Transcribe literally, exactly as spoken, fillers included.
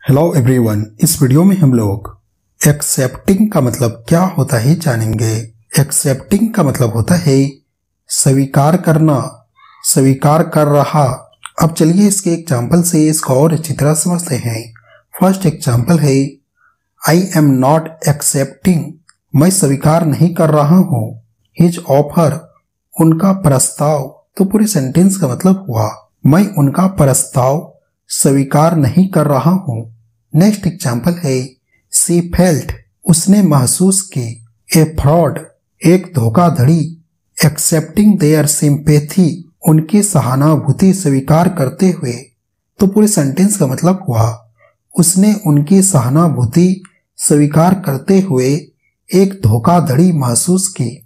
Hello everyone, इस video में हम लोग एक्सेप्टिंग का मतलब क्या होता है जानेंगे। एक्सेप्टिंग का मतलब होता है स्वीकार करना, स्वीकार कर रहा। अब चलिए इसके एग्जाम्पल से इसको और अच्छी तरह समझते हैं। फर्स्ट एग्जाम्पल है आई एम नॉट एक्सेप्टिंग, मैं स्वीकार नहीं कर रहा हूँ। हिज ऑफर, उनका प्रस्ताव। तो पूरे सेंटेंस का मतलब हुआ मैं उनका प्रस्ताव स्वीकार नहीं कर रहा हूँ। नेक्स्ट एग्जाम्पल है सी फेल्ट, उसने महसूस की। ए फ्रॉड, एक धोखाधड़ी। एक्सेप्टिंग देयर सिंपैथी, उनकी सहानुभूति स्वीकार करते हुए। तो पूरे सेंटेंस का मतलब हुआ उसने उनकी सहानुभूति स्वीकार करते हुए एक धोखाधड़ी महसूस की।